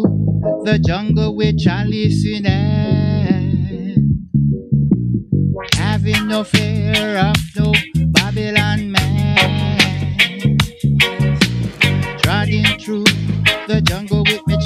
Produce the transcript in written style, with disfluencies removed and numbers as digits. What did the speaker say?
the jungle with chalice in hand, having no fear of no Babylon man, trotting through the jungle with me